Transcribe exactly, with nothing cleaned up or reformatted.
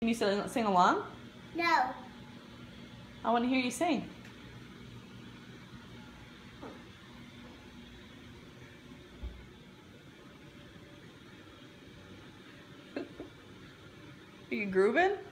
Can you sing, sing along? No. I want to hear you sing. Are you grooving?